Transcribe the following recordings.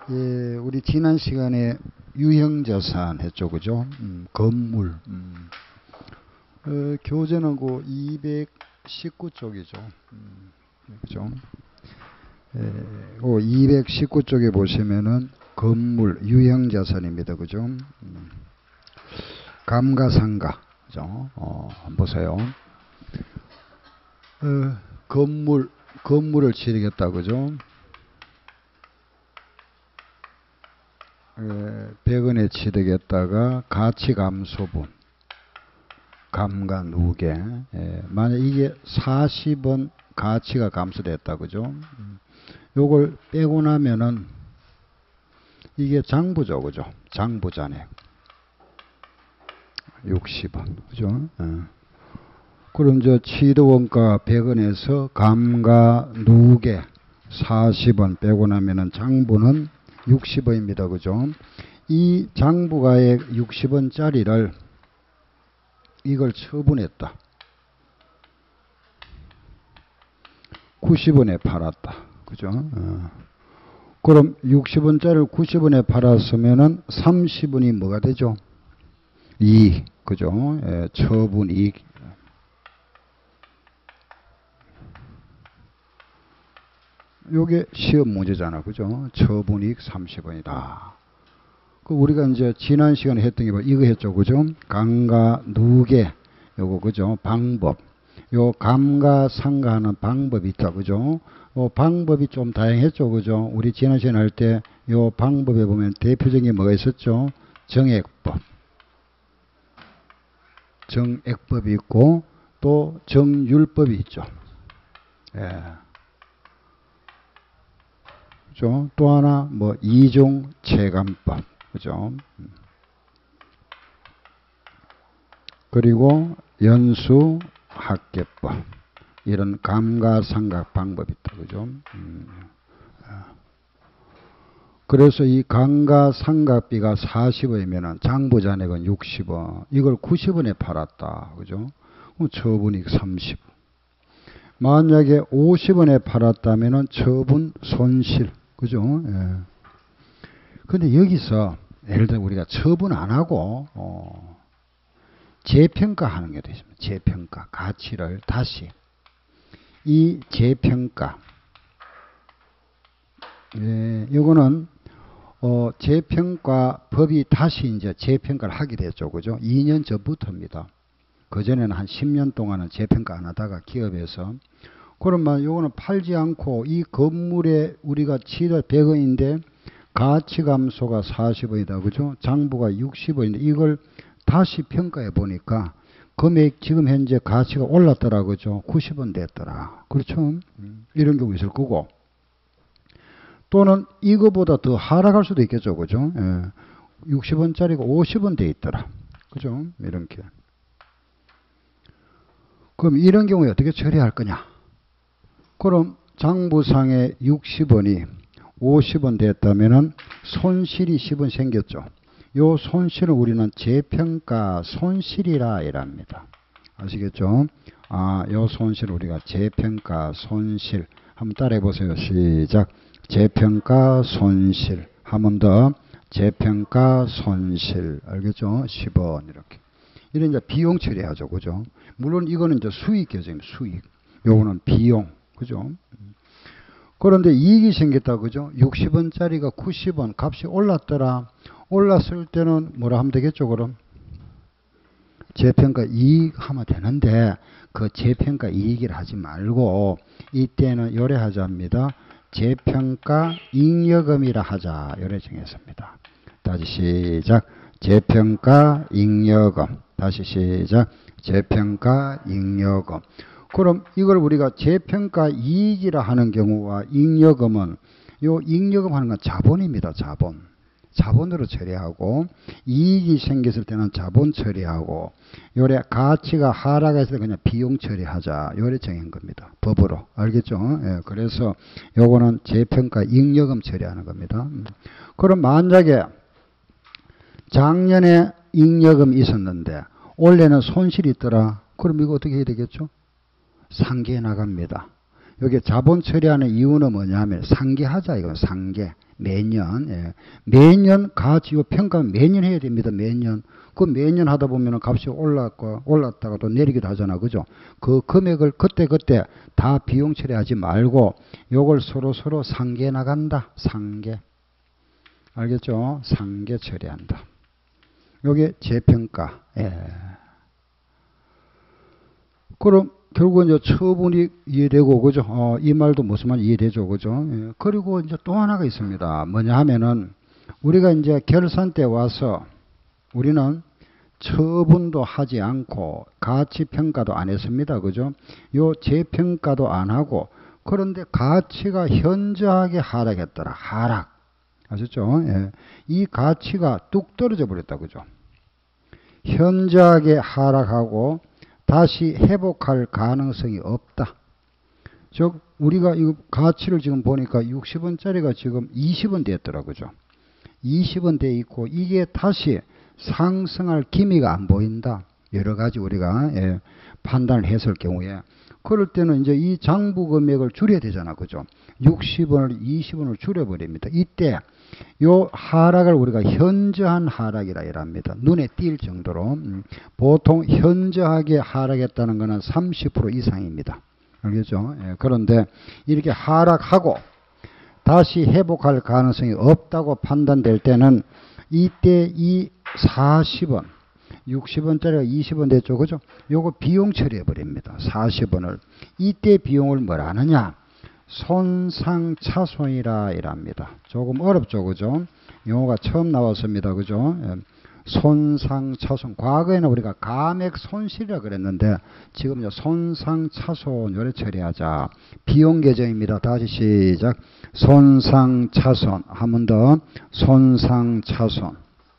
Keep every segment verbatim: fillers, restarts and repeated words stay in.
예, 우리 지난 시간에 유형자산 했죠, 그죠? 음, 건물. 음. 어, 교재는 이백십구 쪽이죠. 음, 그죠? 예, 그 이백십구 쪽에 보시면은 건물, 유형자산입니다, 그죠? 음. 감가상가, 그죠? 어, 한번 보세요. 어, 건물, 건물을 지르겠다, 그죠? 백 원에 취득했다가 가치감소분, 감가 누계. 예, 만약 이게 사십 원 가치가 감소됐다, 그죠? 요걸 빼고 나면은 이게 장부죠, 그죠? 장부잔액 육십 원, 그죠? 예. 그럼 저 취득원가 백 원에서 감가 누계 사십 원 빼고 나면은 장부는 육십 원입니다. 그죠? 이 장부가액 육십 원짜리를 이걸 처분했다. 구십 원에 팔았다. 그죠? 어. 그럼 육십 원짜리를 구십 원에 팔았으면은 삼십 원이 뭐가 되죠? 이익. 그죠? 예, 처분 이익. 요게 시험 문제잖아. 그죠? 처분이익 삼십 원이다. 그 우리가 이제 지난 시간에 했던 게 뭐 이거 했죠. 그죠? 감가 누계 요거 그죠? 방법. 요 감가상가하는 방법이 있다. 그죠? 요 방법이 좀 다양했죠. 그죠? 우리 지난 시간에 할 때 요 방법에 보면 대표적인 게 뭐가 있었죠? 정액법. 정액법이 있고 또 정율법이 있죠. 예. 그죠? 또 하나 뭐 이종 체감법, 그죠? 그리고 연수 합계법, 이런 감가상각 방법이 있다, 그죠? 음. 그래서 이 감가상각비가 사십 원이면은 장부잔액은 육십 원, 이걸 구십 원에 팔았다, 그죠? 그럼 처분이익 삼십 원. 만약에 오십 원에 팔았다면은 처분 손실. 그죠? 예. 근데 여기서 예를 들어 우리가 처분 안 하고 어, 재평가하는 게 되십니다. 재평가 가치를 다시 이 재평가 예, 이거는 어, 재평가 법이 다시 이제 재평가를 하게 됐죠. 그죠? 이 년 전부터입니다. 그전에는 한 십 년 동안은 재평가 안 하다가 기업에서 그러면 요거는 팔지 않고 이 건물에 우리가 취득 백 원인데 가치 감소가 사십 원이다. 그죠? 장부가 육십 원인데 이걸 다시 평가해 보니까 금액 지금 현재 가치가 올랐더라. 그죠? 구십 원 됐더라. 그렇죠? 이런 경우 있을 거고 또는 이거보다 더 하락할 수도 있겠죠. 그죠? 예. 육십 원짜리가 오십 원 돼 있더라. 그죠? 이렇게. 그럼 이런 경우에 어떻게 처리할 거냐? 그럼 장부상에 육십 원이 오십 원 됐다면은 손실이 십 원 생겼죠. 요 손실을 우리는 재평가 손실이라 이랍니다. 아시겠죠? 아, 요 손실 우리가 재평가 손실. 한번 따라해 보세요. 시작. 재평가 손실. 한 번 더. 재평가 손실. 알겠죠? 십 원 이렇게. 이런 이제 비용 처리하죠. 그죠? 물론 이거는 이제 수익 계정입니다. 수익. 요거는 비용. 그죠? 그런데 이익이 생겼다. 그죠? 육십 원짜리가 구십 원 값이 올랐더라. 올랐을 때는 뭐라 하면 되겠죠, 그럼? 재평가 이익 하면 되는데, 그 재평가 이익이라 하지 말고, 이때는 요래 하자입니다. 재평가 잉여금이라 하자. 요래 정했습니다. 다시 시작. 재평가 잉여금. 다시 시작. 재평가 잉여금. 그럼 이걸 우리가 재평가 이익이라 하는 경우와 잉여금은 요 잉여금 하는 건 자본입니다. 자본. 자본으로 처리하고 이익이 생겼을 때는 자본 처리하고 요래 가치가 하락했을 때 그냥 비용 처리하자. 요래 정한 겁니다. 법으로. 알겠죠? 예, 그래서 요거는 재평가 잉여금 처리하는 겁니다. 그럼 만약에 작년에 잉여금이 있었는데 올해는 손실이 있더라. 그럼 이거 어떻게 해야 되겠죠? 상계해 나갑니다. 여기 자본 처리하는 이유는 뭐냐면 상계하자. 이건 상계. 매년. 예. 매년 가치, 요 평가 매년 해야 됩니다. 매년. 그 매년 하다 보면 값이 올랐고, 올랐다가 또 내리기도 하잖아. 그죠? 그 금액을 그때그때 다 비용 처리하지 말고, 요걸 서로 서로 상계 나간다. 상계. 알겠죠? 상계 처리한다. 요게 재평가. 예. 그럼 결국은 이제 처분이 이해되고, 그죠? 어, 이 말도 무슨 말 이해되죠, 그죠? 예. 그리고 이제 또 하나가 있습니다. 뭐냐 하면은, 우리가 이제 결산 때 와서, 우리는 처분도 하지 않고, 가치평가도 안 했습니다, 그죠? 요 재평가도 안 하고, 그런데 가치가 현저하게 하락했더라. 하락. 아셨죠? 예. 이 가치가 뚝 떨어져 버렸다, 그죠? 현저하게 하락하고, 다시 회복할 가능성이 없다. 즉 우리가 이 가치를 지금 보니까 육십 원짜리가 지금 이십 원 됐더라, 그죠? 이십 원 돼 있고 이게 다시 상승할 기미가 안 보인다. 여러 가지 우리가 예, 판단을 했을 경우에 그럴 때는 이제 이 장부 금액을 줄여야 되잖아, 그죠? 육십 원을 이십 원을 줄여버립니다. 이때 요 하락을 우리가 현저한 하락이라 이랍니다. 눈에 띌 정도로. 음, 보통 현저하게 하락했다는 것은 삼십 퍼센트 이상입니다. 알겠죠? 예, 그런데 이렇게 하락하고 다시 회복할 가능성이 없다고 판단될 때는 이때 이 사십 원, 육십 원짜리가 이십 원 됐죠, 그죠? 요거 비용 처리해 버립니다. 사십 원을. 이때 비용을 뭐라 하느냐? 손상차손이라 이랍니다. 조금 어렵죠, 그죠? 용어가 처음 나왔습니다, 그죠? 손상차손. 과거에는 우리가 감액손실이라 그랬는데 지금 손상차손 요래 처리하자. 비용 계정입니다. 다시 시작. 손상차손. 한 번 더. 손상차손.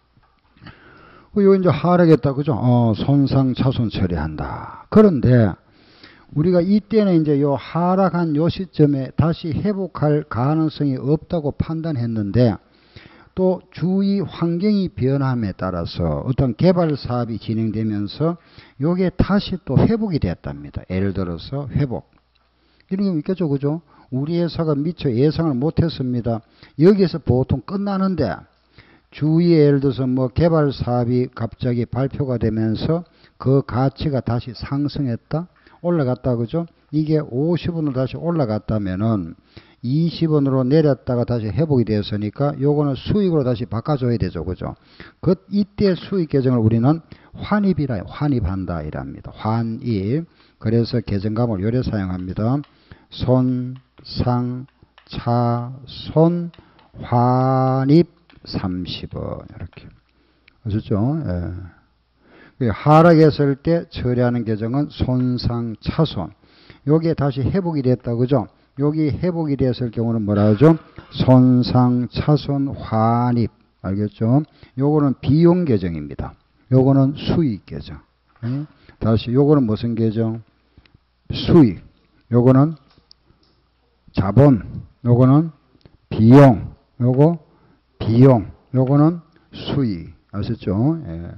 요 이제 하락했다, 그죠? 어, 손상차손 처리한다. 그런데 우리가 이때는 이제 요 하락한 요 시점에 다시 회복할 가능성이 없다고 판단했는데 또 주위 환경이 변함에 따라서 어떤 개발 사업이 진행되면서 요게 다시 또 회복이 됐답니다. 예를 들어서 회복. 이런 경우 있겠죠, 그죠? 우리 회사가 미처 예상을 못했습니다. 여기에서 보통 끝나는데 주위에 예를 들어서 뭐 개발 사업이 갑자기 발표가 되면서 그 가치가 다시 상승했다. 올라갔다, 그죠? 이게 오십 원으로 다시 올라갔다면은 이십 원으로 내렸다가 다시 회복이 되었으니까 요거는 수익으로 다시 바꿔줘야 되죠, 그죠? 그 이때 수익 계정을 우리는 환입이라 환입한다 이랍니다. 환입. 그래서 계정감을 요래 사용합니다. 손, 상, 차, 손, 환입 삼십 원 이렇게. 아셨죠? 예. 하락했을 때 처리하는 계정은 손상 차손. 여기에 다시 회복이 됐다, 그죠? 여기 회복이 됐을 경우는 뭐라 하죠? 손상 차손 환입. 알겠죠? 요거는 비용 계정입니다. 요거는 수익 계정. 네? 다시 요거는 무슨 계정? 수익. 요거는 자본. 요거는 비용. 요거 비용. 요거는 수익. 아셨죠? 예.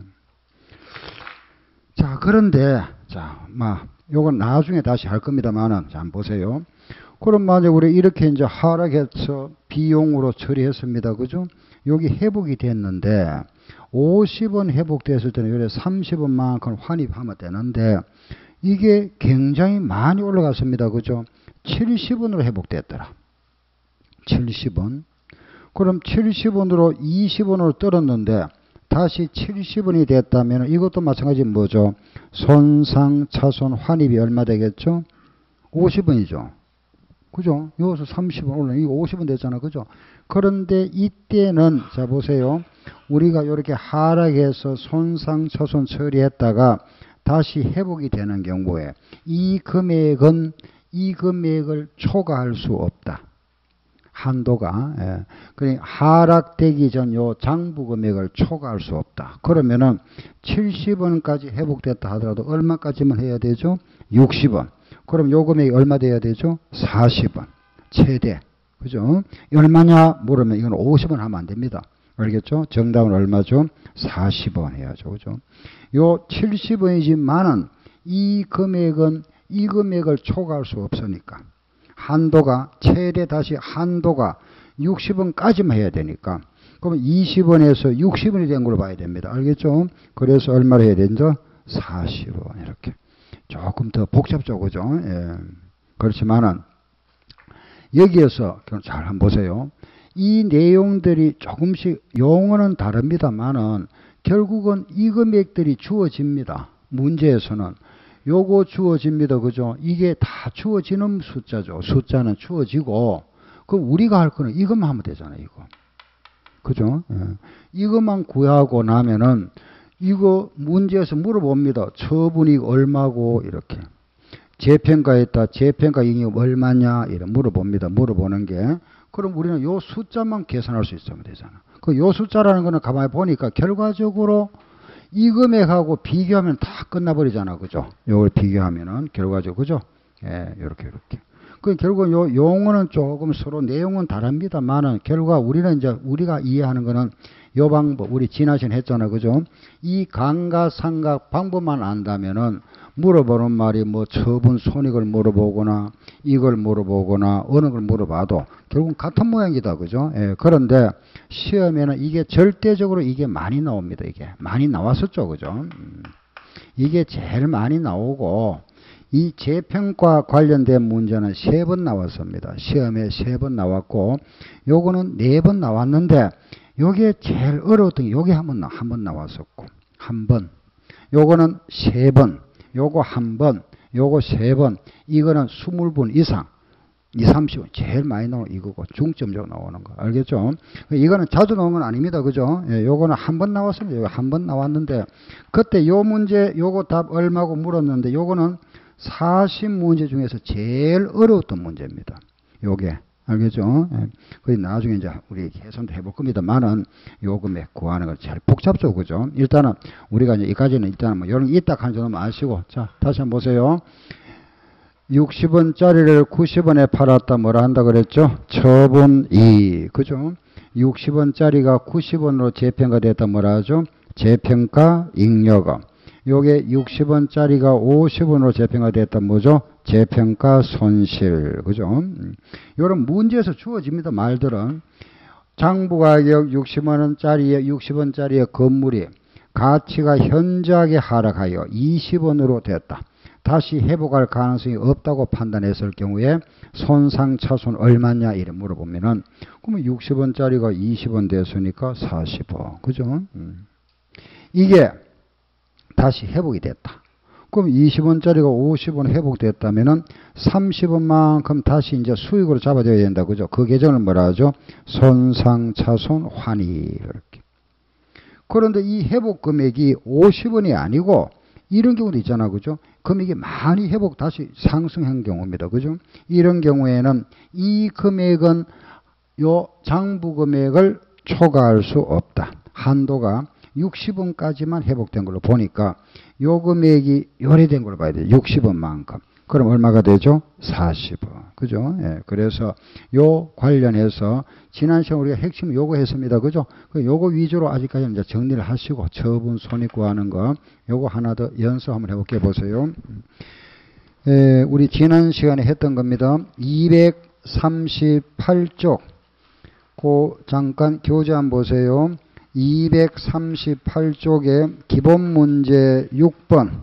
자, 그런데, 자, 막, 요건 나중에 다시 할 겁니다만은, 자, 한번 보세요. 그럼 만약 우리 이렇게 이제 하락해서 비용으로 처리했습니다. 그죠? 여기 회복이 됐는데, 오십 원 회복됐을 때는 요래 삼십 원만큼 환입하면 되는데, 이게 굉장히 많이 올라갔습니다. 그죠? 칠십 원으로 회복됐더라. 칠십 원. 그럼 칠십 원으로 이십 원으로 떨었는데, 다시 칠십 원이 됐다면 이것도 마찬가지 뭐죠? 손상 차손 환입이 얼마 되겠죠? 오십 원이죠. 그죠? 여기서 삼십 원 올라 이거 오십 원 됐잖아. 그죠? 그런데 이때는 자 보세요. 우리가 이렇게 하락해서 손상 차손 처리했다가 다시 회복이 되는 경우에 이 금액은 이 금액을 초과할 수 없다. 한도가. 예. 그러니까 하락되기 전 요 장부 금액을 초과할 수 없다. 그러면은 칠십 원까지 회복됐다 하더라도 얼마까지만 해야 되죠? 육십 원. 그럼 요 금액이 얼마 돼야 되죠? 사십 원. 최대. 그죠? 얼마냐 물으면 이건 오십 원 하면 안 됩니다. 알겠죠? 정답은 얼마죠? 사십 원 해야죠. 그죠? 요 칠십 원이지만은 이 금액은 이 금액을 초과할 수 없으니까. 한도가 최대 다시 한도가 육십 원까지만 해야 되니까. 그러면 이십 원에서 육십 원이 된 걸로 봐야 됩니다. 알겠죠? 그래서 얼마를 해야 되죠? 사십 원 이렇게. 조금 더 복잡죠. 그죠? 예. 그렇지만은 여기에서 잘 한번 보세요. 이 내용들이 조금씩 용어는 다릅니다만은 결국은 이 금액들이 주어집니다. 문제에서는 요거 주어집니다. 그죠? 이게 다 주어지는 숫자죠. 숫자는 주어지고 그럼 우리가 할 거는 이것만 하면 되잖아요. 이거. 그죠? 예. 이것만 구하고 나면은 이거 문제에서 물어봅니다. 처분이 얼마고 이렇게. 재평가했다. 재평가 이익이 얼마냐 이렇게 물어봅니다. 물어보는 게. 그럼 우리는 요 숫자만 계산할 수 있으면 되잖아. 그 요 숫자라는 거는 가만히 보니까 결과적으로 이 금액하고 비교하면 다 끝나버리잖아. 그죠? 요걸 비교하면은 결과적으로 그죠? 예, 요렇게 요렇게. 그 결국 요 용어는 조금 서로 내용은 다릅니다만은 결과 우리는 이제 우리가 이해하는 거는 요 방법 우리 지난 시간에 했잖아. 그죠? 이 감가상각 방법만 안다면은 물어보는 말이 뭐 처분 손익을 물어보거나 이걸 물어보거나 어느 걸 물어봐도 결국은 같은 모양이다. 그죠? 예, 그런데 시험에는 이게 절대적으로 이게 많이 나옵니다. 이게 많이 나왔었죠. 그죠? 음, 이게 제일 많이 나오고 이 재평가 관련된 문제는 세 번 나왔습니다. 시험에 세 번 나왔고 요거는 네 번 나왔는데 요게 제일 어려웠던 게 요게 한 번 한 번 나왔었고 한 번 요거는 세 번 요거 한 번, 요거 세 번, 이거는 스무 번 이상, 이삼십 번, 제일 많이 나오는 이거고, 중점적으로 나오는 거. 알겠죠? 이거는 자주 나오는 건 아닙니다. 그죠? 예, 요거는 한 번 나왔습니다. 요거 한 번 나왔는데, 그때 요 문제, 요거 답 얼마고 물었는데, 요거는 사십 문제 중에서 제일 어려웠던 문제입니다. 요게. 알겠죠? 예. 그 나중에 이제 우리 계산도 해볼 겁니다만은 요 금액 구하는 건 잘 복잡죠. 그죠? 일단은 우리가 이제 이까지는 일단은 뭐 이런 이딱 하는 정도만 아시고 자, 다시 한번 보세요. 육십 원짜리를 구십 원에 팔았다 뭐라 한다 그랬죠? 처분 이. 그죠? 육십 원짜리가 구십 원으로 재평가 됐다 뭐라 하죠? 재평가 잉여금. 요게 육십 원짜리가 오십 원으로 재평가 됐다 뭐죠? 재평가 손실. 그죠? 요런 문제에서 주어집니다. 말들은. 장부가격 육십만 원짜리에 육십 원짜리의 건물이 가치가 현저하게 하락하여 이십 원으로 됐다. 다시 회복할 가능성이 없다고 판단했을 경우에 손상차손 얼마냐 이래 물어보면은 그러면 육십 원짜리가 이십 원 됐으니까 사십 원. 그죠? 음. 이게 다시 회복이 됐다. 그럼 이십 원짜리가 오십 원 회복됐다면은 삼십 원만큼 다시 이제 수익으로 잡아줘야 된다. 그죠? 그 계정을 뭐라 하죠? 손상차손 환위. 이렇게. 그런데 이 회복 금액이 오십 원이 아니고 이런 경우도 있잖아. 그죠? 금액이 많이 회복 다시 상승한 경우입니다. 그죠? 이런 경우에는 이 금액은 요 장부 금액을 초과할 수 없다. 한도가 육십 원까지만 회복된 걸로 보니까 요 금액이 요래된 걸로 봐야 돼요. 육십 원만큼. 그럼 얼마가 되죠? 사십 원. 그죠? 예. 그래서 요 관련해서 지난 시간에 우리가 핵심 요거 했습니다. 그죠? 요거 위주로 아직까지는 이제 정리를 하시고 처분 손익 구하는 거 요거 하나 더 연습 한번 해볼게 보세요. 예, 우리 지난 시간에 했던 겁니다. 이백삼십팔 쪽. 그 잠깐 교재 한번 보세요. 이백삼십팔 쪽에 기본 문제 육 번.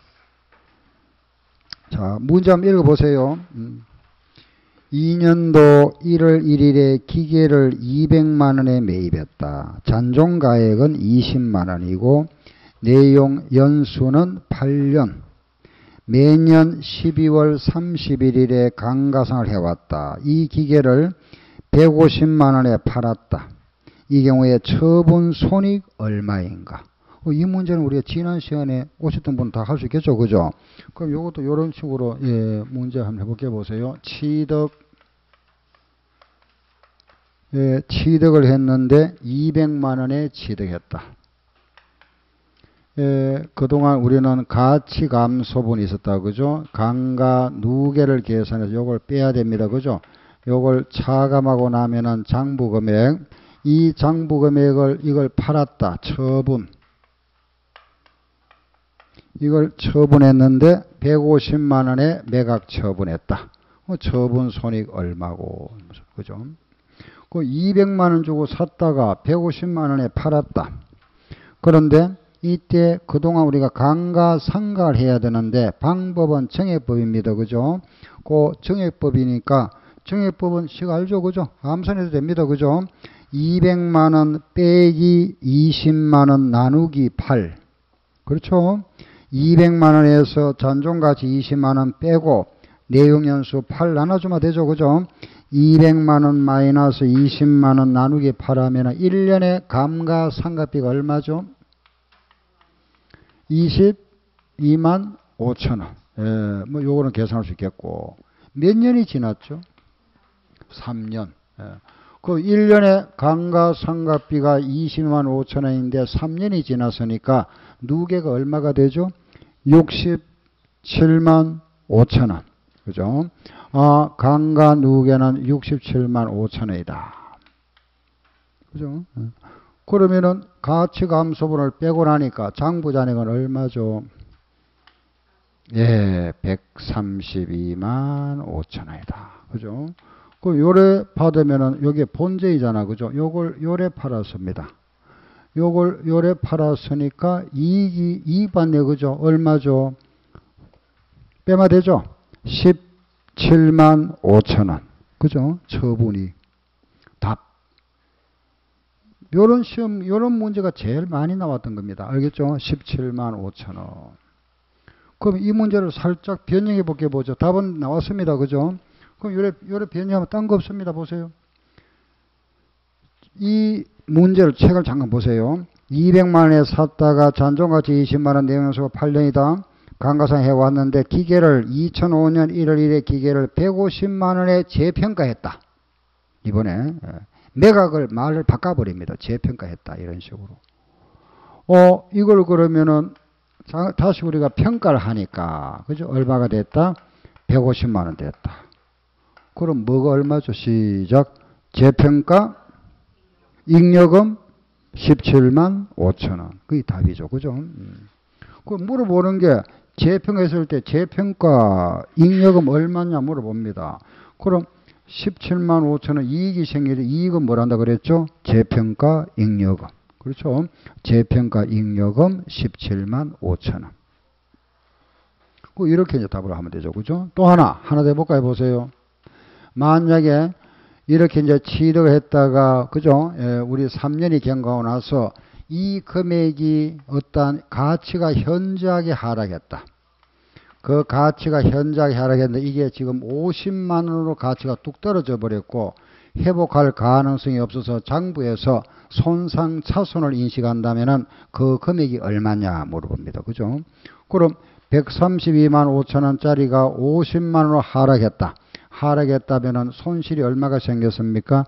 자, 문제 한번 읽어보세요. 음. 이 년도 일월 일일에 기계를 이백만 원에 매입했다. 잔존가액은 이십만 원이고 내용 연수는 팔 년. 매년 십이월 삼십일일에 감가상을 해왔다. 이 기계를 백오십만 원에 팔았다. 이 경우에 처분 손익 얼마인가? 이 문제는 우리가 지난 시간에 오셨던 분 다 할 수 있겠죠, 그죠? 그럼 이것도 이런 식으로 예, 문제 한번 해볼게 보세요. 취득, 예, 취득을 했는데 이백만 원에 취득했다. 예, 그동안 우리는 가치 감소분이 있었다, 그죠? 감가 누계를 계산해서 이걸 빼야 됩니다, 그죠? 이걸 차감하고 나면은 장부금액. 이 장부금액을 이걸 팔았다. 처분. 이걸 처분했는데 백오십만 원에 매각 처분했다. 처분 손익 얼마고. 그죠? 그 이백만 원 주고 샀다가 백오십만 원에 팔았다. 그런데 이때 그동안 우리가 감가상각을 해야 되는데 방법은 정액법입니다. 그죠? 그 정액법이니까 정액법은 식 알죠? 그죠? 암산해도 됩니다. 그죠? 이백만 원 빼기 이십만 원 나누기 팔. 그렇죠? 이백만 원에서 잔존가치 이십만 원 빼고 내용연수 팔 나눠주면 되죠. 그죠? 이백만 원 마이너스 이십만 원 나누기 팔 하면 일 년에 감가상각비가 얼마죠? 이십이만 오천 원. 예, 뭐 요거는 계산할 수 있겠고. 몇 년이 지났죠? 삼 년. 예. 그 일 년에 감가상각비가 이십만 오천 원인데 삼 년이 지났으니까 누계가 얼마가 되죠? 육십칠만 오천 원. 그죠? 아, 감가 누계는 육십칠만 오천 원이다. 그죠? 예. 그러면은 가치감소분을 빼고 나니까 장부잔액은 얼마죠? 예, 백삼십이만 오천 원이다. 그죠? 그 요래 받으면은 요게 본제이잖아. 그죠? 요걸 요래 팔았습니다. 요걸 요래 팔았으니까 이익이 이익 받네. 그죠? 얼마죠? 빼면 되죠? 십칠만 오천 원. 그죠? 처분이. 답. 요런 시험, 요런 문제가 제일 많이 나왔던 겁니다. 알겠죠? 십칠만 오천 원. 그럼 이 문제를 살짝 변형해 볼게 보죠. 답은 나왔습니다. 그죠? 그럼 요래, 요래 변형하면 딴 거 없습니다. 보세요. 이 문제를, 책을 잠깐 보세요. 이백만 원에 샀다가 잔존가치 이십만 원 내용연수가 팔 년이다. 감가상 해왔는데 기계를 이천오 년 일월 일일에 기계를 백오십만 원에 재평가했다. 이번에. 매각을 말을 바꿔버립니다. 재평가했다. 이런 식으로. 어, 이걸 그러면은, 자, 다시 우리가 평가를 하니까, 그죠? 얼마가 됐다? 백오십만 원 됐다. 그럼 뭐가 얼마죠? 시작. 재평가, 잉여금 십칠만 오천 원. 그게 답이죠. 그죠? 음. 그 물어보는 게, 재평했을 때 재평가, 잉여금 얼마냐 물어봅니다. 그럼, 십칠만 오천 원 이익이 생기는데 이익은 뭘 한다 그랬죠? 재평가 잉여금. 그렇죠? 재평가 잉여금 십칠만 오천 원. 이렇게 이제 답을 하면 되죠. 그죠? 또 하나, 하나 더 해볼까요? 보세요. 만약에 이렇게 이제 취득을 했다가, 그죠? 예, 우리 삼 년이 경과하고 나서 이 금액이 어떤 가치가 현저하게 하락했다. 그 가치가 현저하게 하락했는데 이게 지금 오십만 원으로 가치가 뚝 떨어져 버렸고 회복할 가능성이 없어서 장부에서 손상차손을 인식한다면은 그 금액이 얼마냐 물어봅니다. 그죠? 그럼 백삼십이만 오천 원짜리가 오십만 원으로 하락했다. 하락했다면은 손실이 얼마가 생겼습니까?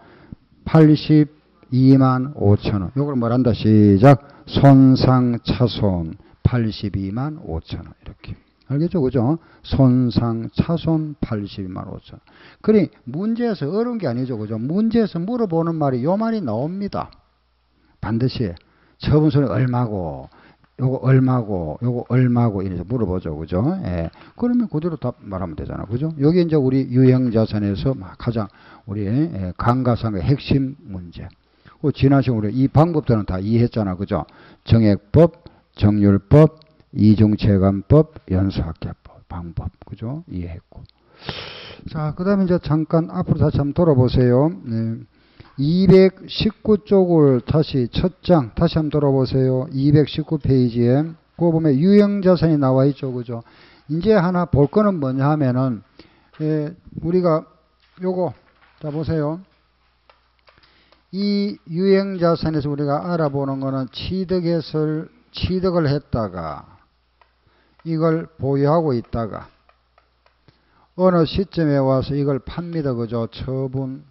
팔십이만 오천 원. 이걸 뭐란다? 시작. 손상차손 팔십이만 오천 원. 이렇게. 알겠죠? 그죠? 손상, 차손 팔십이만 오천 원. 그러니 문제에서 어려운 게 아니죠. 그죠? 문제에서 물어보는 말이 요 말이 나옵니다. 반드시 처분손이 얼마고, 요거 얼마고, 요거 얼마고 이래서 물어보죠. 그죠? 예. 그러면 그대로 답 말하면 되잖아. 그죠? 여기 이제 우리 유형자산에서 가장 우리 예, 감가상각의 핵심 문제. 그 지난 시간에 이 방법들은 다 이해했잖아. 그죠? 정액법, 정률법, 이중체감법, 연수학계법, 방법, 그죠? 이해했고. 자, 그 다음에 이제 잠깐 앞으로 다시 한번 돌아보세요. 네. 이백십구 쪽을 다시 첫 장, 다시 한번 돌아보세요. 이백십구 페이지에. 그거 보면 유형자산이 나와 있죠. 그죠? 이제 하나 볼 거는 뭐냐 하면은, 예, 우리가 요거, 자, 보세요. 이 유형자산에서 우리가 알아보는 거는 취득했을, 취득을 했다가, 이걸 보유하고 있다가 어느 시점에 와서 이걸 팝니다. 그죠? 처분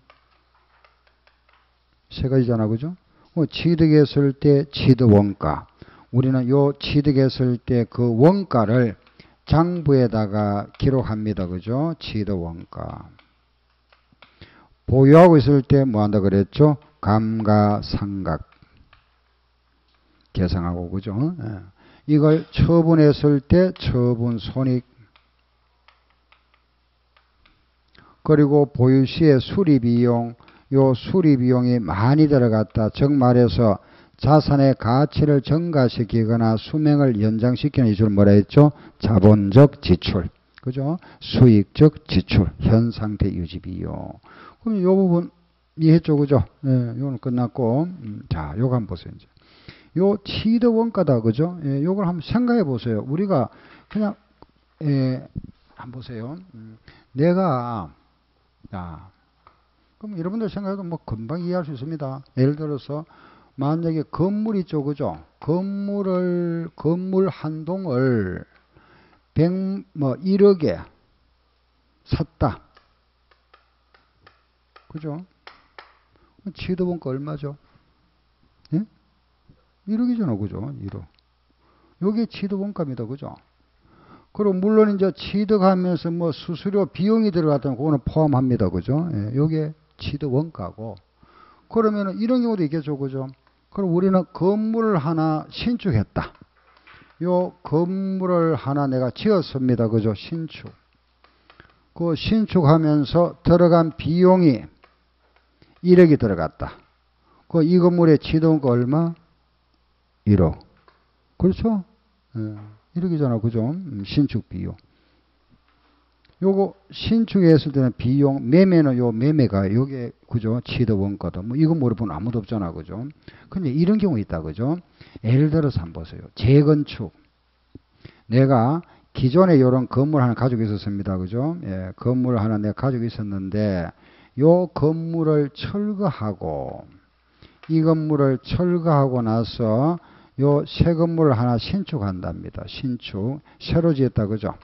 세 가지잖아. 그죠? 뭐 취득했을 때 취득원가. 우리는 요 취득했을 때 그 원가를 장부에다가 기록합니다. 그죠? 취득원가. 보유하고 있을 때 뭐 한다 그랬죠? 감가상각 계상하고. 그죠? 예. 이걸 처분했을 때 처분 손익, 그리고 보유 시의 수리비용, 요 수리 비용이 많이 들어갔다. 즉 말해서 자산의 가치를 증가시키거나 수명을 연장시키는 이걸 뭐라 했죠? 자본적 지출. 그죠? 수익적 지출. 현 상태 유지 비용. 그럼 요 부분 이해했죠? 그죠? 예, 요거는 끝났고. 음, 자, 요거 한번 보세요. 이제. 요 치드 원가다. 그죠? 예, 요걸 한번 생각해 보세요. 우리가 그냥, 예, 한번 보세요. 음, 내가, 자, 그럼 여러분들 생각해도 뭐 금방 이해할 수 있습니다. 예를 들어서, 만약에 건물 있죠, 그죠? 건물을, 건물 한 동을 백, 뭐, 일억에 샀다. 그죠? 치드원가 얼마죠? 예? 일억이잖아, 그죠? 일억. 요게 치드원가입니다, 그죠? 그리고 물론 이제 취득하면서 뭐 수수료 비용이 들어갔다면 그거는 포함합니다, 그죠? 예, 요게 치드원가고. 그러면은 이런 경우도 있겠죠, 그죠? 그럼 우리는 건물을 하나 신축했다. 요 건물을 하나 내가 지었습니다. 그죠? 신축. 그 신축하면서 들어간 비용이 일억이 들어갔다. 그 이 건물의 치드원가 얼마? 일억. 그렇죠? 예, 일억이잖아. 그죠? 음, 신축 비용. 요거 신축했을 때는 비용, 매매는 요 매매가 요게 그죠? 치드 원가다. 뭐 이거 모르는 분 아무도 없잖아. 그죠? 근데 이런 경우 있다. 그죠? 예를 들어서 한번 보세요. 재건축. 내가 기존에 요런 건물 하나 가지고 있었습니다. 그죠? 예, 건물 하나 내가 가지고 있었는데 요 건물을 철거하고 이 건물을 철거하고 나서 요 새 건물을 하나 신축한답니다. 신축. 새로 지었다. 그죠?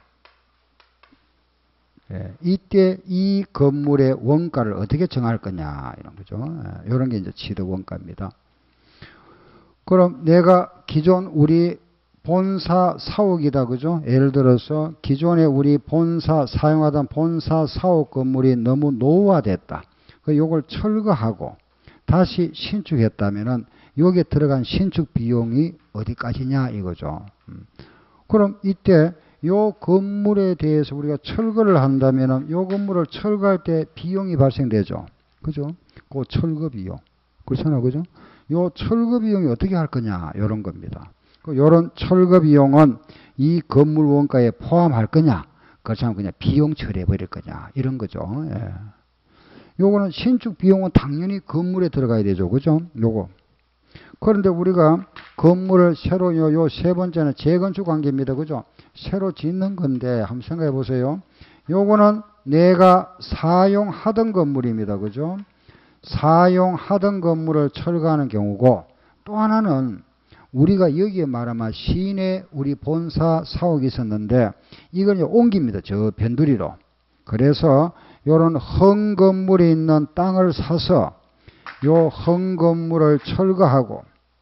예, 이때 이 건물의 원가를 어떻게 정할 거냐 이런 거죠. 예, 이런 게 이제 치드 원가입니다. 그럼 내가 기존 우리 본사 사옥이다, 그죠? 예를 들어서 기존에 우리 본사 사용하던 본사 사옥 건물이 너무 노후화됐다. 그 요걸 철거하고 다시 신축했다면은 여기에 들어간 신축 비용이 어디까지냐 이거죠. 음. 그럼 이때 요 건물에 대해서 우리가 철거를 한다면은 요 건물을 철거할 때 비용이 발생되죠. 그죠? 그 철거 비용. 그렇잖아요. 그죠? 요 철거 비용이 어떻게 할 거냐. 요런 겁니다. 그 요런 철거 비용은 이 건물 원가에 포함할 거냐. 그렇지 않으면 그냥 비용 처리해 버릴 거냐. 이런 거죠. 예. 요거는 신축 비용은 당연히 건물에 들어가야 되죠. 그죠? 요거. 그런데 우리가 건물을 새로 요, 요 세 번째는 재건축 관계입니다. 그죠? 새로 짓는 건데 한번 생각해 보세요. 요거는 내가 사용하던 건물입니다. 그죠? 사용하던 건물을 철거하는 경우고 또 하나는 우리가 여기에 말하면 시내 우리 본사 사옥이 있었는데 이걸 옮깁니다. 저 변두리로. 그래서 요런 헝 건물에 있는 땅을 사서 요 헝 건물을 철거하고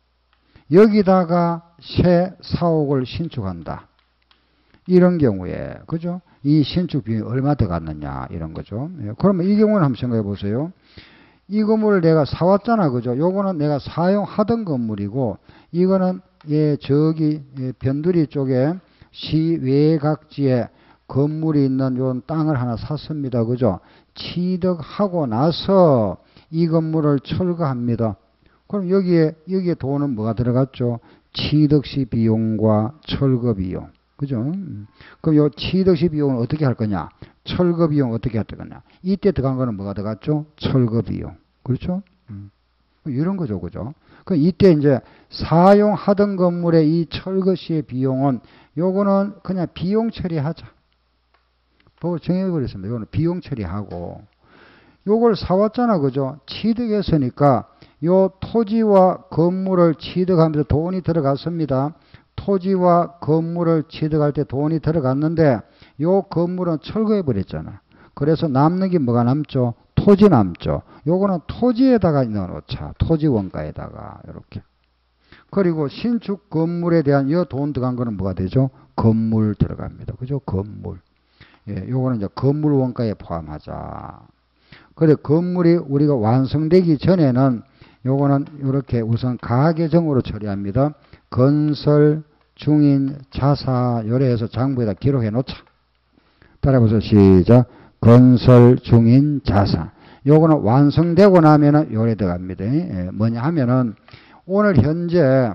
여기다가 새 사옥을 신축한다. 이런 경우에 그죠? 이 신축 비용이 얼마 더 갔느냐 이런 거죠. 예, 그러면 이 경우는 한번 생각해 보세요. 이 건물을 내가 사왔잖아, 그죠? 요거는 내가 사용하던 건물이고 이거는 예 저기 예, 변두리 쪽에 시 외곽지에 건물이 있는 요 땅을 하나 샀습니다, 그죠? 취득하고 나서 이 건물을 철거합니다. 그럼 여기에 여기에 돈은 뭐가 들어갔죠? 취득시 비용과 철거 비용. 그죠? 그럼 요 취득시 비용은 어떻게 할 거냐? 철거 비용 어떻게 할 거냐? 이때 들어간 거는 뭐가 들어갔죠? 철거 비용. 그렇죠? 음. 이런 거죠. 그죠? 그럼 이때 이제 사용하던 건물의 이 철거 시의 비용은 요거는 그냥 비용 처리하자. 보고 정해버렸습니다. 요거는 비용 처리하고 요걸 사왔잖아. 그죠? 취득했으니까 요 토지와 건물을 취득하면서 돈이 들어갔습니다. 토지와 건물을 취득할 때 돈이 들어갔는데 요 건물은 철거해 버렸잖아. 그래서 남는 게 뭐가 남죠? 토지 남죠. 요거는 토지에다가 넣어놓자. 토지 원가에다가 이렇게. 그리고 신축 건물에 대한 이 돈 들어간 거는 뭐가 되죠? 건물 들어갑니다. 그죠? 건물. 예, 요거는 이제 건물 원가에 포함하자. 그래 건물이 우리가 완성되기 전에는 요거는 이렇게 우선 가계정으로 처리합니다. 건설 중인 자사 요래해서 장부에다 기록해 놓자. 따라해보세요. 시작. 건설 중인 자사. 요거는 완성되고 나면은 요래 들어갑니다. 예, 뭐냐 하면은 오늘 현재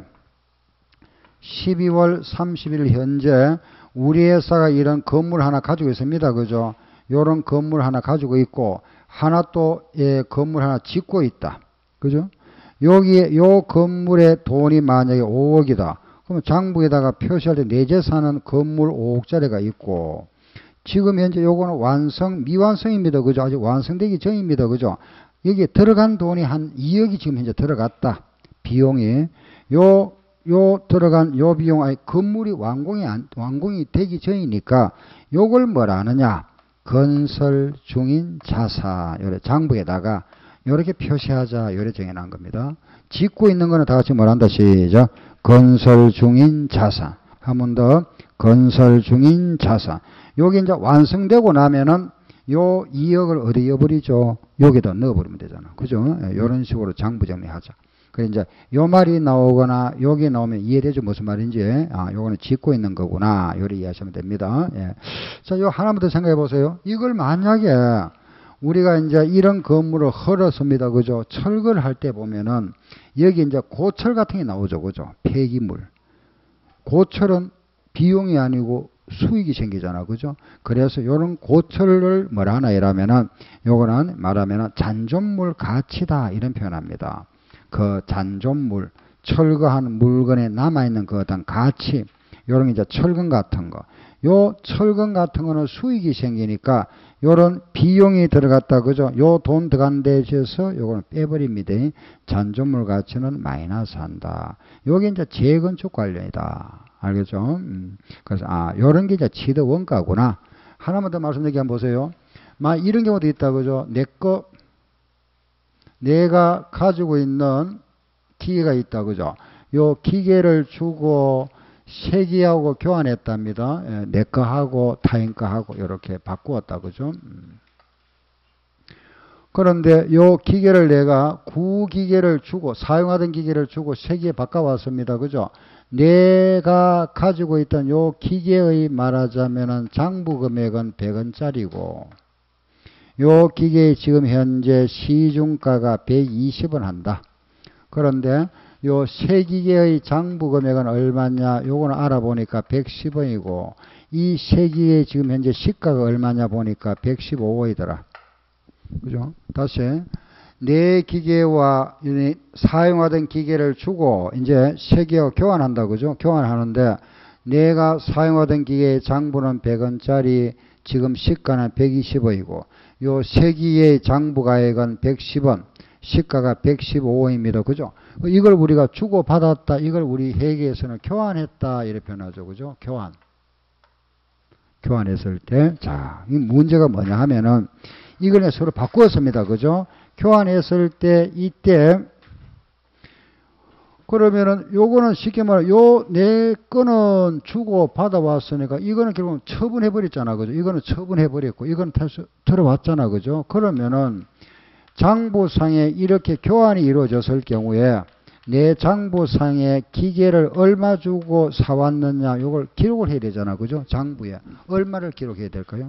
십이월 삼십일 현재 우리 회사가 이런 건물 하나 가지고 있습니다. 그죠? 요런 건물 하나 가지고 있고 하나 또 예, 건물 하나 짓고 있다. 그죠? 여기에 요 건물의 돈이 만약에 오억이다. 그러면 장부에다가 표시할 때 내 재산은 건물 오억짜리가 있고 지금 현재 요거는 완성 미완성입니다. 그죠? 아직 완성되기 전입니다. 그죠? 여기에 들어간 돈이 한 이억이 지금 현재 들어갔다. 비용이 요 요 들어간 요 비용 아니 건물이 완공이 안 완공이 되기 전이니까 요걸 뭐라 하느냐? 건설 중인 자산 요래 장부에다가 요렇게 표시하자 요래 정해놓은 겁니다. 짓고 있는 거는 다 같이 뭐란다 시작. 건설 중인 자산. 한 번 더 건설 중인 자산. 요게 이제 완성되고 나면은 요 이억을 어디 넣어버리죠? 여기다 넣어버리면 되잖아. 그죠? 예, 요런 식으로 장부 정리하자. 그래 이제 요 말이 나오거나 여기 나오면 이해되죠? 무슨 말인지. 아, 요거는 짓고 있는 거구나. 요리 이해하시면 됩니다. 예. 자, 요 하나만 더 생각해 보세요. 이걸 만약에 우리가 이제 이런 건물을 헐었습니다. 그죠? 철거를 할 때 보면은 여기 이제 고철 같은 게 나오죠. 그죠? 폐기물. 고철은 비용이 아니고 수익이 생기잖아. 그죠? 그래서 요런 고철을 뭐라 하나 이라면은 요거는 말하면은 잔존물 가치다. 이런 표현합니다. 그 잔존물, 철거한 물건에 남아있는 그 어떤 가치, 요런 이제 철근 같은 거. 요 철근 같은 거는 수익이 생기니까 요런 비용이 들어갔다. 그죠? 요 돈 들어간 데 있어서 요거는 빼버립니다. 잔존물 가치는 마이너스 한다. 요게 이제 재건축 관련이다. 알겠죠? 음. 그래서, 아, 요런 게 이제 치드 원가구나. 하나만 더 말씀드리게 한번 보세요. 막 이런 경우도 있다. 그죠? 내 거, 내가 가지고 있는 기계가 있다. 그죠? 요 기계를 주고 세기하고 교환했답니다. 예, 내 거하고 타인 거하고 이렇게 바꾸었다. 그죠? 음. 그런데 요 기계를 내가 구기계를 주고 사용하던 기계를 주고 세기에 바꿔왔습니다. 그죠? 내가 가지고 있던 요 기계의 말하자면은 장부 금액은 백 원짜리고 요 기계의 지금 현재 시중가가 백이십 원 한다. 그런데 요 새 기계의 장부 금액은 얼마냐? 요거는 알아보니까 백십 원이고 이 새 기계의 지금 현재 시가가 얼마냐 보니까 백십오 원이더라. 그죠? 다시 내 기계와 사용하던 기계를 주고 이제 새 기계와 교환한다. 그죠? 교환하는데 내가 사용하던 기계의 장부는 백 원짜리 지금 시가는 백이십 원이고 요 새 기계의 장부 가액은 백십 원, 시가가 백십오 원입니다. 그죠? 이걸 우리가 주고 받았다. 이걸 우리 회계에서는 교환했다. 이렇게 표현하죠. 그죠? 교환. 교환했을 때, 자, 이 문제가 뭐냐 하면은 이걸 서로 바꾸었습니다. 그죠? 교환했을 때 이때 그러면은 요거는 쉽게 말해 요 내 거는 주고 받아왔으니까 이거는 결국은 처분해 버렸잖아. 그죠? 이거는 처분해 버렸고 이거는 다시 들어왔잖아. 그죠? 그러면은 장부상에 이렇게 교환이 이루어졌을 경우에 내 장부상에 기계를 얼마 주고 사왔느냐 요걸 기록을 해야 되잖아. 그죠? 장부에 얼마를 기록해야 될까요?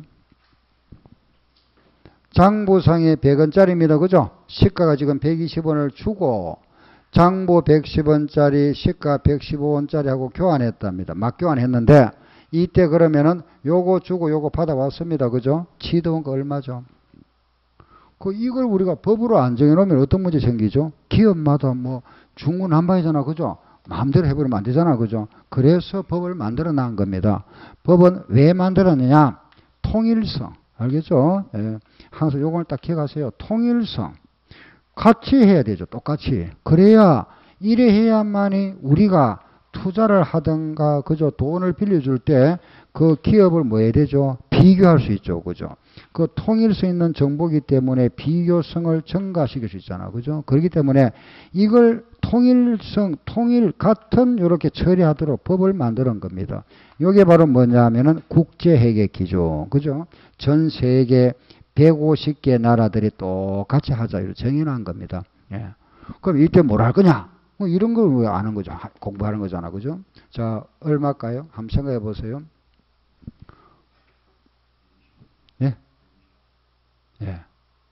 장부상에 백 원짜리입니다. 그죠? 시가가 지금 백이십 원을 주고 장부 백십 원짜리 시가 백십오 원짜리 하고 교환했답니다. 막 교환했는데 이때 그러면은 요거 주고 요거 받아왔습니다. 그죠? 치드원가 얼마죠? 그 이걸 우리가 법으로 안 정해놓으면 어떤 문제 생기죠? 기업마다 뭐 중군 한방이잖아. 그죠? 마음대로 해버리면 안 되잖아. 그죠? 그래서 법을 만들어 놓은 겁니다. 법은 왜 만들었느냐? 통일성. 알겠죠? 예. 항상 요걸 딱 기억하세요. 통일성. 같이 해야 되죠. 똑같이. 그래야 이래 해야만이 우리가 투자를 하든가 그죠? 돈을 빌려줄 때 그 기업을 뭐 해야 되죠? 비교할 수 있죠. 그죠? 그 통일성 있는 정보이기 때문에 비교성을 증가시킬 수 있잖아. 그죠? 그렇기 때문에 이걸 통일성, 통일 같은 이렇게 처리하도록 법을 만드는 겁니다. 이게 바로 뭐냐 하면은 국제회계 기준. 그죠? 전 세계 백오십 개 나라들이 똑같이 하자. 이렇게 정해놓은 겁니다. 예. 그럼 이때 뭘 할 거냐? 뭐 이런 걸 왜 아는 거죠? 공부하는 거잖아. 그죠? 자, 얼마일까요? 한번 생각해 보세요. 예? 예.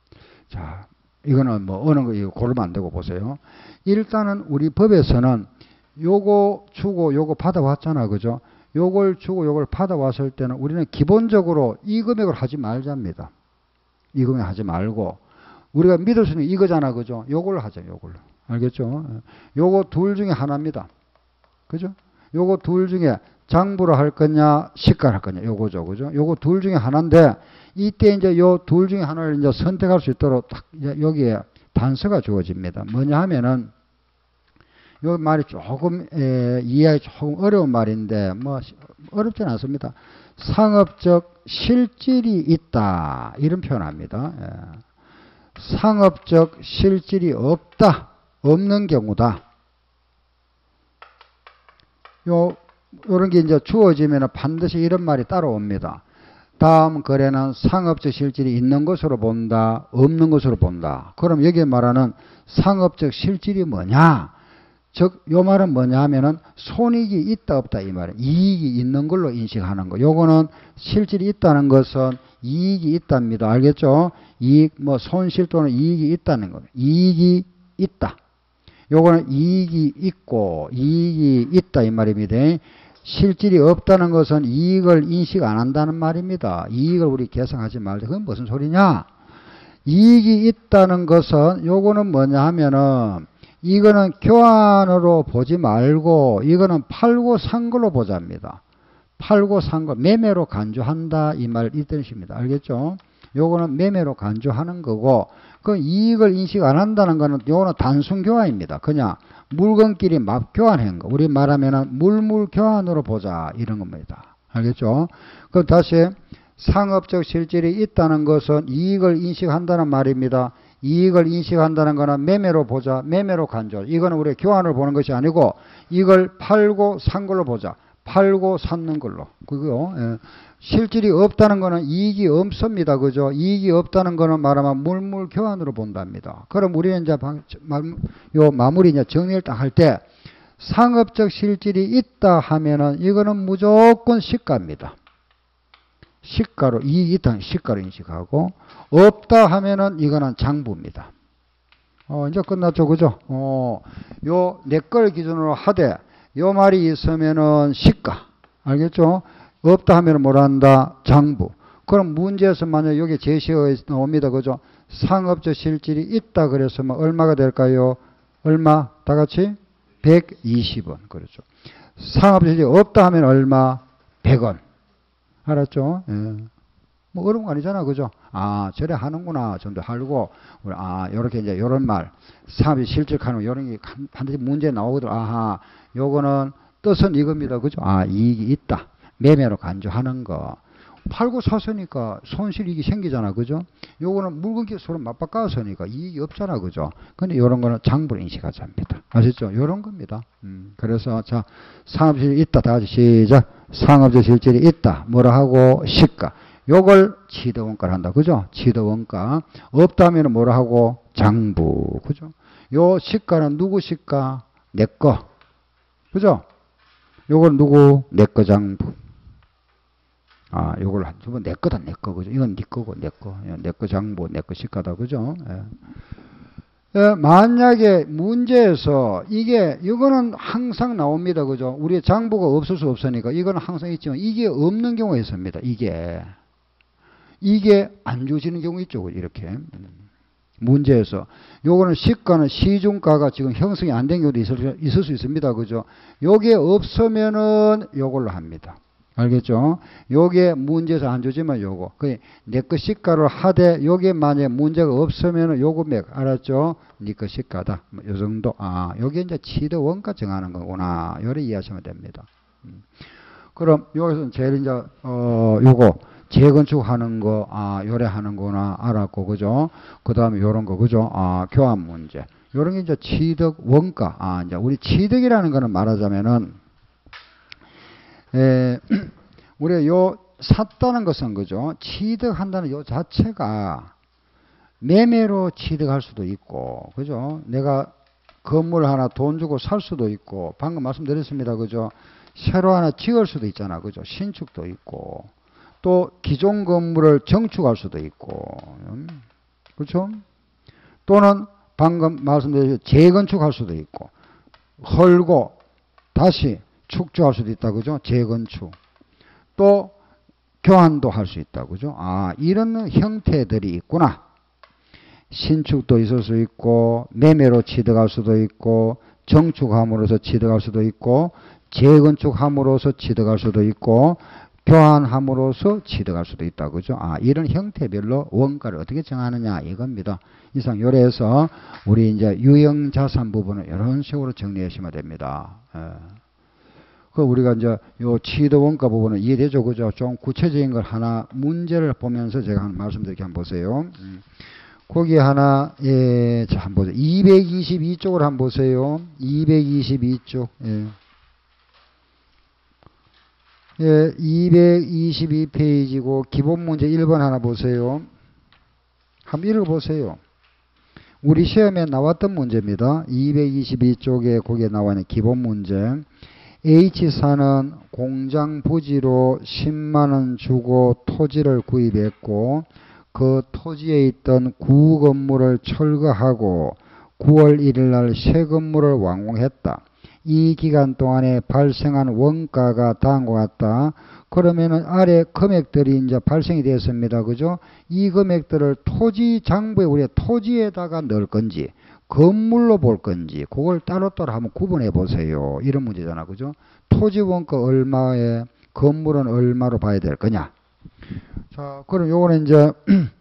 자, 이거는 뭐 어느 거 이거 고르면 안 되고 보세요. 일단은 우리 법에서는 요거 주고 요거 받아왔잖아. 그죠? 요걸 주고 요걸 받아왔을 때는 우리는 기본적으로 이 금액을 하지 말자입니다. 이 금액 하지 말고 우리가 믿을 수 있는 이거잖아. 그죠? 요걸 하자. 요걸로. 알겠죠? 요거 둘 중에 하나입니다. 그죠? 요거 둘 중에 장부로 할 거냐, 시가를 할 거냐, 요거죠. 그죠? 요거 둘 중에 하나인데, 이때 이제 요 둘 중에 하나를 이제 선택할 수 있도록 딱 여기에 단서가 주어집니다. 뭐냐 하면은, 요 말이 조금, 에, 이해하기 조금 어려운 말인데, 뭐, 어렵진 않습니다. 상업적 실질이 있다. 이런 표현 합니다. 예. 상업적 실질이 없다. 없는 경우다. 요, 요런 게 이제 주어지면 반드시 이런 말이 따라옵니다. 다음 거래는 상업적 실질이 있는 것으로 본다, 없는 것으로 본다. 그럼 여기에 말하는 상업적 실질이 뭐냐? 즉, 요 말은 뭐냐 하면은 손익이 있다, 없다 이 말은 이익이 있는 걸로 인식하는 거. 요거는 실질이 있다는 것은 이익이 있답니다. 알겠죠? 이익, 뭐 손실 또는 이익이 있다는 거. 이익이 있다. 요거는 이익이 있고 이익이 있다 이 말입니다. 실질이 없다는 것은 이익을 인식 안 한다는 말입니다. 이익을 우리 계산하지 말자. 그건 무슨 소리냐? 이익이 있다는 것은 요거는 뭐냐 하면은 이거는 교환으로 보지 말고 이거는 팔고 산 걸로 보자입니다. 팔고 산 거, 매매로 간주한다 이 말 이 뜻입니다. 알겠죠? 요거는 매매로 간주하는 거고 그 이익을 인식 안 한다는 거는 요거는 단순 교환입니다. 그냥 물건끼리 막 교환한 거. 우리 말하면은 물물 교환으로 보자 이런 겁니다. 알겠죠? 그럼 다시 상업적 실질이 있다는 것은 이익을 인식한다는 말입니다. 이익을 인식한다는 거는 매매로 보자. 매매로 간주. 이거는 우리 교환을 보는 것이 아니고 이걸 팔고 산 걸로 보자. 팔고 샀는 걸로. 그거 예. 실질이 없다는 거는 이익이 없습니다. 그죠? 이익이 없다는 거는 말하면 물물 교환으로 본답니다. 그럼 우리는 이제 요 마무리 이제 정리를 딱 할 때 상업적 실질이 있다 하면은 이거는 무조건 시가입니다. 시가로 이익이 있다는 시가로 인식하고 없다 하면은 이거는 장부입니다. 어, 이제 끝났죠. 그죠? 어, 요 내 걸 기준으로 하되 요 말이 있으면은 시가. 알겠죠? 없다 하면 뭐라 한다? 장부. 그럼 문제에서 만약 여기 제시가 나옵니다. 그죠? 상업적 실질이 있다 그랬으면 얼마가 될까요? 얼마? 다 같이? 백이십 원. 그렇죠. 상업적 실질이 없다 하면 얼마? 백 원. 알았죠? 예. 뭐 어려운 거 아니잖아. 그죠? 아, 저래 하는구나. 정도 알고, 아, 요렇게 이제 요런 말. 상업적 실질하는 요런 게 반드시 문제 나오거든. 아하. 요거는 뜻은 이겁니다. 그죠? 아, 이익이 있다. 매매로 간주하는 거. 팔고 샀으니까 손실이익이 생기잖아. 그죠? 요거는 물건끼리 서로 맞바꿔서니까 이익이 없잖아. 그죠? 근데 요런 거는 장부로 인식하자 합니다. 아시죠? 요런 겁니다. 음, 그래서 자, 상업적 실질이 있다. 다 같이 시작. 상업적 실질이 있다. 뭐라 하고? 시가. 요걸 취득원가를 한다. 그죠? 취득원가. 없다면 뭐라 하고? 장부. 그죠? 요 시가는 누구 시가? 내 거. 그죠? 요건 누구? 내 거 장부. 아, 요걸 한 두 번 내 거다, 내 거. 그죠? 이건 네 거고, 내 거. 내 거 장부, 내 거 시가다. 그죠? 예. 예, 만약에 문제에서 이게, 이거는 항상 나옵니다. 그죠? 우리 장부가 없을 수 없으니까 이거는 항상 있지만 이게 없는 경우가 있습니다. 이게. 이게 안 주어지는 경우 있죠. 이렇게. 문제에서. 요거는 시가는 시중가가 지금 형성이 안 된 경우도 있을, 있을 수 있습니다. 그죠? 요게 없으면은 요걸로 합니다. 알겠죠? 요게 문제에서 안 주지만 요거. 그 내 거 시가를 하되 요게 만약에 문제가 없으면은 요거 맥. 알았죠? 네 거 시가다. 뭐 요 정도. 아, 요게 이제 취득 원가 정하는 거구나. 요래 이해하시면 됩니다. 음. 그럼 여기서 제일 이제 어 요거 재건축하는 거, 아, 요래 하는 거나 알았고, 그죠? 그 다음에 요런 거, 그죠? 아, 교환 문제. 요런 게 이제 취득 원가. 아, 이제 우리 취득이라는 거는 말하자면은, 에, 우리가 요 샀다는 것은, 그죠? 취득한다는 요 자체가 매매로 취득할 수도 있고, 그죠? 내가 건물 하나 돈 주고 살 수도 있고, 방금 말씀드렸습니다. 그죠? 새로 하나 지을 수도 있잖아. 그죠? 신축도 있고. 또 기존 건물을 정축할 수도 있고. 음, 그렇죠? 또는 방금 말씀드린 재건축할 수도 있고 헐고 다시 축조할 수도 있다 그죠? 재건축. 또 교환도 할 수 있다 그죠? 아, 이런 형태들이 있구나. 신축도 있을 수 있고 매매로 취득할 수도 있고 정축함으로써 취득할 수도 있고 재건축함으로써 취득할 수도 있고 교환함으로써 취득할 수도 있다 그죠? 아, 이런 형태별로 원가를 어떻게 정하느냐 이겁니다. 이상 요래에서 우리 이제 유형자산 부분을 이런 식으로 정리하시면 됩니다. 예. 그 우리가 이제 요 취득 원가 부분은 이해되죠 그죠? 좀 구체적인 걸 하나 문제를 보면서 제가 한 말씀드릴게 한번 보세요. 음. 거기 하나, 예, 자, 한번 보세요. 이백이십이 쪽을 한번 보세요. 이백이십이 쪽. 예. 예, 이백이십이 페이지고, 기본 문제 일 번 하나 보세요. 한번 읽어보세요. 우리 시험에 나왔던 문제입니다. 이백이십이 쪽에 거기에 나와 있는 기본 문제. H사는 공장 부지로 십만 원 주고 토지를 구입했고, 그 토지에 있던 구 건물을 철거하고 구월 일일 날 새 건물을 완공했다. 이 기간 동안에 발생한 원가가 다음과 같다. 그러면은 아래 금액들이 이제 발생이 되었습니다. 그죠? 이 금액들을 토지 장부에 우리가 토지에다가 넣을 건지 건물로 볼 건지 그걸 따로따로 한번 구분해 보세요. 이런 문제잖아. 그죠? 토지 원가 얼마에 건물은 얼마로 봐야 될 거냐. 자, 그럼 요거는 이제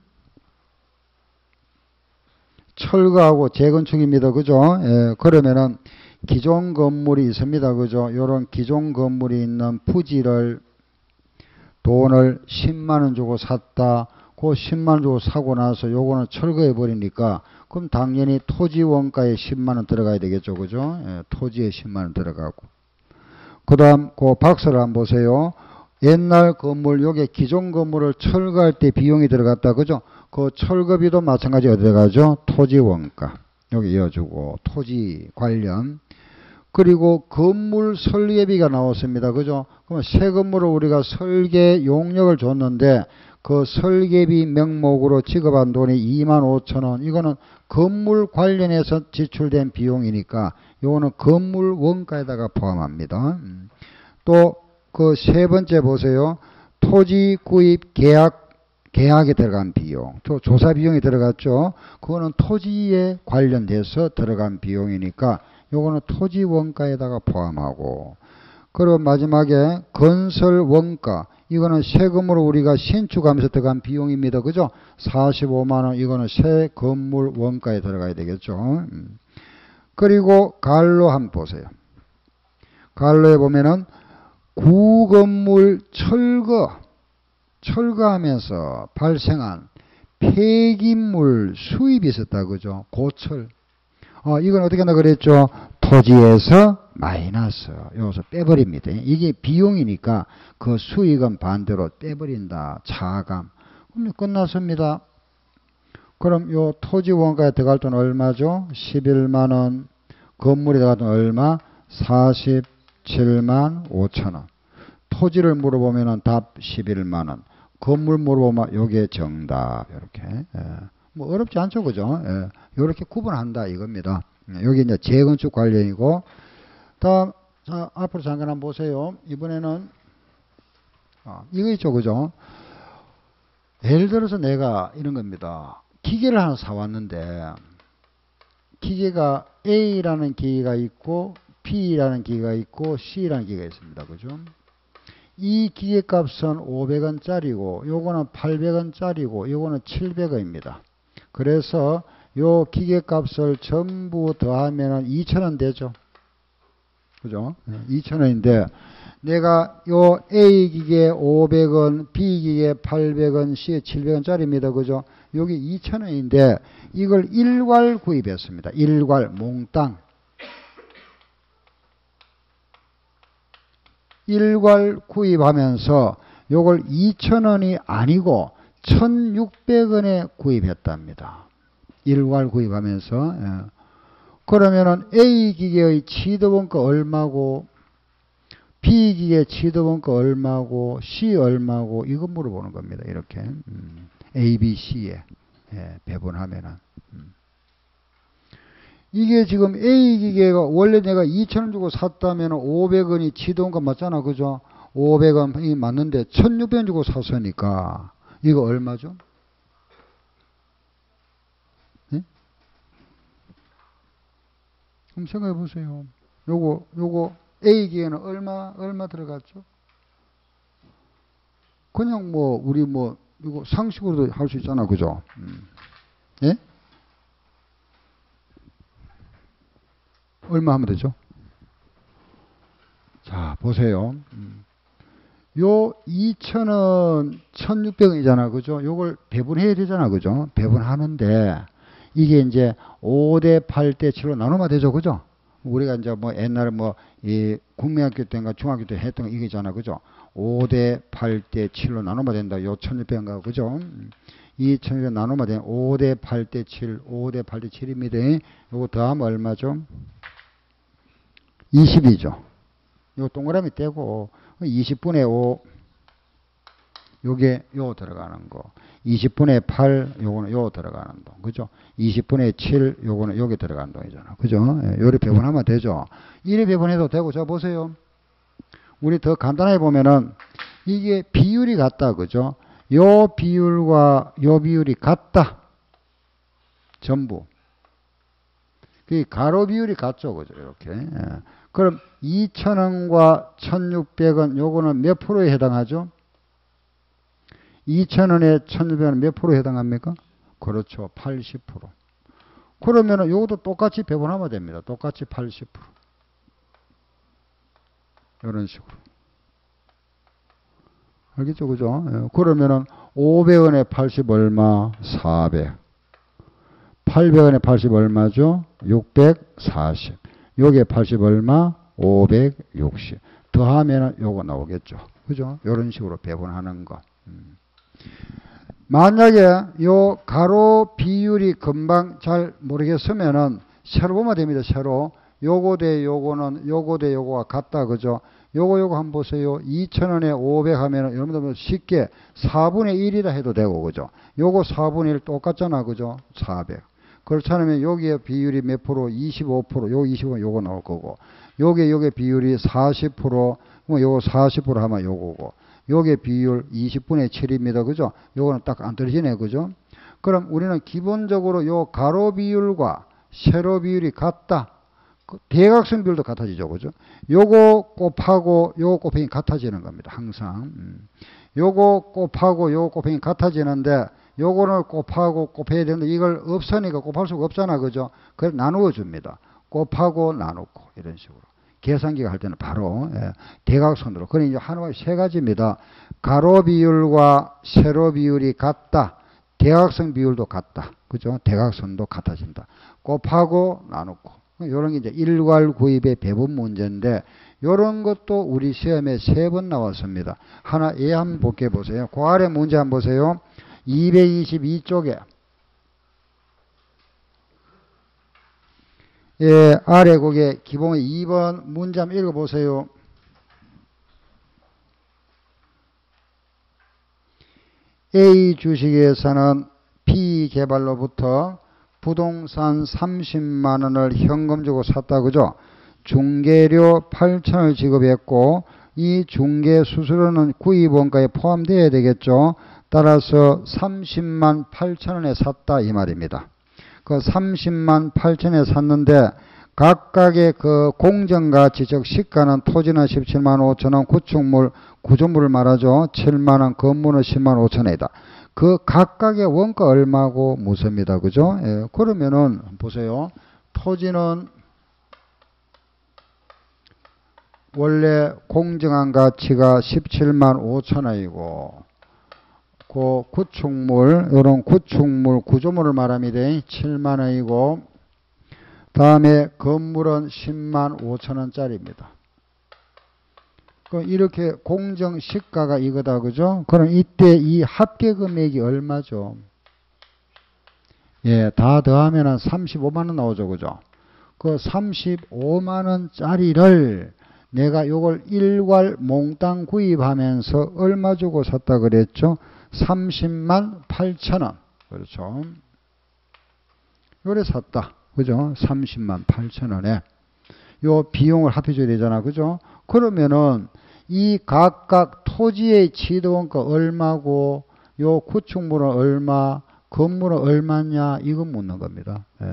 철거하고 재건축입니다. 그죠? 예, 그러면은 기존 건물이 있습니다. 그죠? 요런 기존 건물이 있는 부지를 돈을 십만 원 주고 샀다. 그 십만 원 주고 사고 나서 요거는 철거해 버리니까 그럼 당연히 토지 원가에 십만 원 들어가야 되겠죠. 그죠? 예, 토지에 십만 원 들어가고. 그 다음 그 박스를 한번 보세요. 옛날 건물, 요게 기존 건물을 철거할 때 비용이 들어갔다. 그죠? 그 철거비도 마찬가지 어디 들어가죠? 토지 원가. 여기 이어주고, 토지 관련. 그리고 건물 설계비가 나왔습니다. 그죠? 그러면 새 건물을 우리가 설계 용역을 줬는데, 그 설계비 명목으로 지급한 돈이 이만 오천 원. 이거는 건물 관련해서 지출된 비용이니까, 요거는 건물 원가에다가 포함합니다. 또, 그 세 번째 보세요. 토지 구입 계약, 계약에 들어간 비용. 또 조사 비용이 들어갔죠. 그거는 토지에 관련돼서 들어간 비용이니까 요거는 토지 원가에다가 포함하고. 그리고 마지막에 건설 원가. 이거는 세금으로 우리가 신축하면서 들어간 비용입니다. 그죠? 사십오만 원. 이거는 새 건물 원가에 들어가야 되겠죠. 그리고 갈로 한번 보세요. 갈로에 보면은 구건물 철거, 철거하면서 발생한 폐기물 수입이 있었다. 그죠? 고철. 어, 이건 어떻게 한다 그랬죠? 토지에서 마이너스. 여기서 빼버립니다. 이게 비용이니까 그 수익은 반대로 빼버린다. 차감. 그럼 끝났습니다. 그럼 요 토지 원가에 들어갈 돈 얼마죠? 십일만 원. 건물에 들어갈 돈 얼마? 사십칠만 오천 원. 토지를 물어보면 답 십일만 원. 건물 물어보면 요게 정답. 이렇게. 예. 뭐 어렵지 않죠. 그죠? 예. 요렇게 구분한다 이겁니다. 여기 이제 재건축 관련이고. 다음, 자, 앞으로 잠깐 한번 보세요. 이번에는, 아, 이거 있죠. 그죠? 예를 들어서 내가 이런 겁니다. 기계를 하나 사왔는데, 기계가 A라는 기계가 있고, B라는 기계가 있고, C라는 기계가 있습니다. 그죠? 이 기계 값은 오백 원짜리고, 요거는 팔백 원짜리고, 요거는 칠백 원입니다. 그래서 요 기계 값을 전부 더하면 이천 원 되죠. 그죠? 이천 원인데, 내가 요 A 기계 오백 원, B 기계 팔백 원, C 칠백 원짜리입니다. 그죠? 여기 이천 원인데, 이걸 일괄 구입했습니다. 일괄, 몽땅. 일괄 구입하면서 요걸 이천 원이 아니고 천육백 원에 구입했답니다. 일괄 구입하면서. 예. 그러면은 A 기계의 취득원가 얼마고 B 기계 취득원가 얼마고 C 얼마고 이거 물어보는 겁니다. 이렇게 음. A, B, C에 예, 배분하면은 음. 이게 지금 A 기계가 원래 내가 이천 원 주고 샀다면 오백 원이 지도원가 맞잖아. 그죠? 오백 원이 맞는데 천육백 원 주고 샀으니까 이거 얼마죠? 네? 그럼 생각해 보세요. 요거 요거 A 기계는 얼마 얼마 들어갔죠? 그냥 뭐 우리 뭐 이거 상식으로도 할 수 있잖아. 그죠? 음. 예? 얼마 하면 되죠? 자, 보세요. 음. 요 이천 원, 천육백 원이잖아. 그죠? 요걸 배분해야 되잖아. 그죠? 배분하는데 이게 이제 오 대 팔 대 칠로 나누면 되죠. 그죠? 우리가 이제 뭐 옛날에 뭐 이 국민학교 때인가 중학교 때 했던 거 이게잖아. 그죠? 오 대 팔 대 칠로 나누면 된다. 요 천육백 원가. 그죠? 이 천육백 원 나누면 돼. 오 대 팔 대 칠, 오 대 팔 대 칠입니다. 요거 더하면 얼마죠? 이십이죠. 요 동그라미 떼고 이십분의 오 요게 요 들어가는 거. 이십분의 팔 요거는 요 들어가는 동. 그죠? 이십분의 칠 요거는 요게 들어가는 동이잖아. 그죠? 예, 요리 배분하면 되죠. 이리 배분해도 되고. 자 보세요. 우리 더 간단하게 보면은 이게 비율이 같다. 그죠? 요 비율과 요 비율이 같다. 전부. 그 가로 비율이 같죠. 그죠? 이렇게. 예. 그럼 이천 원과 천육백 원 요거는 몇 프로에 해당하죠? 이천 원에 천육백 원은 몇 프로에 해당합니까? 그렇죠. 팔십 퍼센트. 그러면은 요것도 똑같이 배분하면 됩니다. 똑같이 팔십 퍼센트. 이런 식으로. 알겠죠? 그죠? 예. 그러면은 오백 원에 팔십 얼마? 사백. 팔백 원에 팔십 얼마죠? 육백사십. 요게 팔십 얼마? 오백육십. 더하면은 요거 나오겠죠. 그죠? 요런 식으로 배분하는 거. 음. 만약에 요 가로 비율이 금방 잘 모르겠으면은 세로 보면 됩니다. 세로. 요거 대 요거는 요거 대 요거가 같다. 그죠? 요거 요거 한번 보세요. 이천 원에 오백 하면은 여러분들 쉽게 사분의 일이라 해도 되고. 그죠? 요거 사분의 일 똑같잖아. 그죠? 사백. 그렇지 않으면 여기에 비율이 몇 프로? 이십오 퍼센트. 요 이십오 퍼센트 요거 나올 거고. 요게 요게 비율이 사십 퍼센트. 뭐 요거 사십 퍼센트 하면 요거고. 요게 비율 이십분의 칠입니다. 그죠? 요거는 딱 안 떨어지네. 그죠? 그럼 우리는 기본적으로 요 가로 비율과 세로 비율이 같다. 대각선 비율도 같아지죠. 그죠? 요거 곱하고 요거 곱하기 같아지는 겁니다. 항상. 음. 요거 곱하고 요거 곱하기 같아지는데 요거를 곱하고 곱해야 되는데 이걸 없으니까 곱할 수가 없잖아. 그죠? 그래서 나누어 줍니다. 곱하고 나누고 이런 식으로. 계산기가 할 때는 바로 예, 대각선으로. 그러니 이제 하나가 세 가지입니다. 가로 비율과 세로 비율이 같다. 대각선 비율도 같다. 그죠? 대각선도 같아진다. 곱하고 나누고. 이런 게 이제 일괄 구입의 배분 문제인데 이런 것도 우리 시험에 세 번 나왔습니다. 하나 예 한번 볼게 보세요. 그 아래 문제 한번 보세요. 이백이십이 쪽에 예, 아래 곡에 기본 이 번 문제 한번 읽어보세요. A 주식회사는 B 개발로부터 부동산 삼십만 원을 현금 주고 샀다. 그죠? 중개료 팔천 원을 지급했고 이 중개 수수료는 구입원가에 포함되어야 되겠죠. 따라서 삼십만 팔천 원에 샀다 이 말입니다. 그 삼십만 팔천 원에 샀는데 각각의 그 공정가치 즉 시가는 토지는 십칠만 오천 원, 구축물, 구조물을 말하죠. 칠만 원, 건물은 십만 오천 원이다. 그 각각의 원가 얼마고 묻습니다. 그죠? 예, 그러면은 보세요. 토지는 원래 공정한 가치가 십칠만 오천 원이고 그 구축물, 이런 구축물, 구조물을 말합니다. 칠만 원이고 다음에 건물은 십만 오천 원짜리입니다. 그 이렇게 공정 시가가 이거다. 그죠? 그럼 이때 이 합계 금액이 얼마죠? 예, 다 더하면은 삼십오만 원 나오죠. 그죠? 그 삼십오만 원짜리를 내가 요걸 일괄 몽땅 구입하면서 얼마 주고 샀다 그랬죠? 삼십만 팔천 원. 그렇죠? 요래 샀다. 그죠? 삼십만 팔천 원에. 요 비용을 합해줘야 되잖아. 그죠? 그러면은 이 각각 토지의 취득원가 얼마고, 요 구축물은 얼마, 건물은 얼마냐, 이거 묻는 겁니다. 예.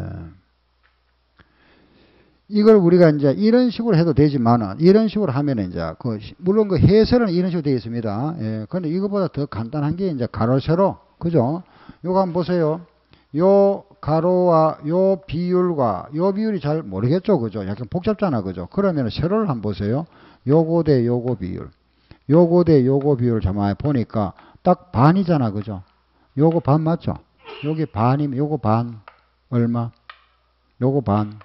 이걸 우리가 이제 이런 식으로 해도 되지만은, 이런 식으로 하면 이제, 그, 물론 그 해설은 이런 식으로 되어 있습니다. 예. 근데 이거보다 더 간단한 게 이제 가로, 세로. 그죠? 요거 한번 보세요. 요 가로와 요 비율과 요 비율이 잘 모르겠죠. 그죠? 약간 복잡잖아. 그죠? 그러면 세로를 한번 보세요. 요거 대 요거 비율. 요거 대 요거 비율을 잠깐 보니까 딱 반이잖아. 그죠? 요거 반 맞죠? 여기 반이면 요거 반 얼마? 요거 반.